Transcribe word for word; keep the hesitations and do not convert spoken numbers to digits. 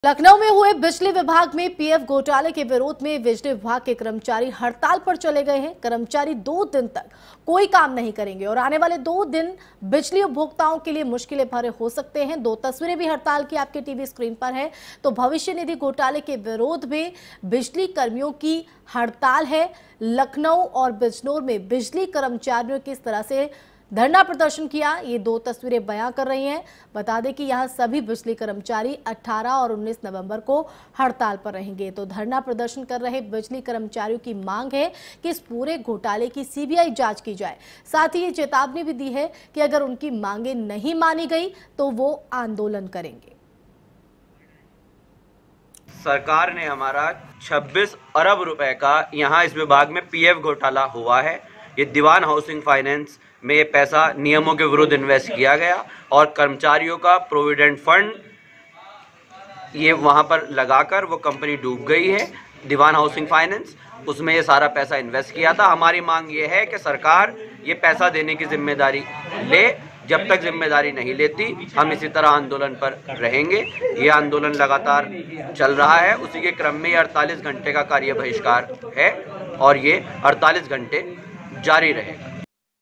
लखनऊ में हुए बिजली विभाग में पीएफ घोटाले के विरोध में बिजली विभाग के कर्मचारी हड़ताल पर चले गए हैं। कर्मचारी दो दिन तक कोई काम नहीं करेंगे और आने वाले दो दिन बिजली उपभोक्ताओं के लिए मुश्किलें भरे हो सकते हैं। दो तस्वीरें भी हड़ताल की आपके टीवी स्क्रीन पर है। तो भविष्य निधि घोटाले के विरोध में बिजली कर्मियों की हड़ताल है। लखनऊ और बिजनौर में बिजली कर्मचारियों किस तरह से धरना प्रदर्शन किया, ये दो तस्वीरें बयां कर रही हैं। बता दें कि यहां सभी बिजली कर्मचारी अठारह और उन्नीस नवंबर को हड़ताल पर रहेंगे। तो धरना प्रदर्शन कर रहे बिजली कर्मचारियों की मांग है कि इस पूरे घोटाले की सीबीआई जांच की जाए। साथ ही ये चेतावनी भी दी है कि अगर उनकी मांगे नहीं मानी गई तो वो आंदोलन करेंगे। सरकार ने हमारा छब्बीस अरब रुपए का यहाँ इस विभाग में पीएफ घोटाला हुआ है। ये दीवान हाउसिंग फाइनेंस में ये पैसा नियमों के विरुद्ध इन्वेस्ट किया गया और कर्मचारियों का प्रोविडेंट फंड ये वहाँ पर लगाकर वो कंपनी डूब गई है। दीवान हाउसिंग फाइनेंस उसमें ये सारा पैसा इन्वेस्ट किया था। हमारी मांग ये है कि सरकार ये पैसा देने की जिम्मेदारी ले। जब तक जिम्मेदारी नहीं लेती हम इसी तरह आंदोलन पर रहेंगे। ये आंदोलन लगातार चल रहा है। उसी के क्रम में ये अड़तालीस घंटे का कार्य बहिष्कार है और ये अड़तालीस घंटे जारी रहेगा।